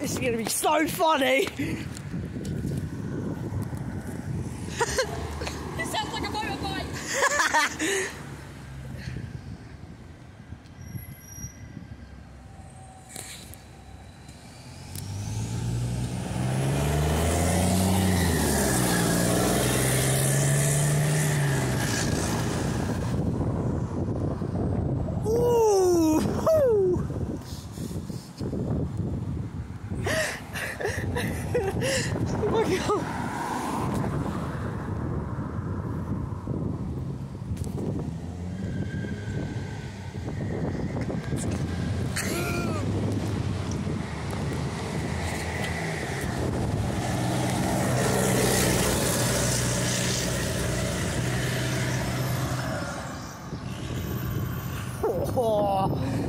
This is gonna be so funny. It sounds like a motorbike. Oh my god. Oh.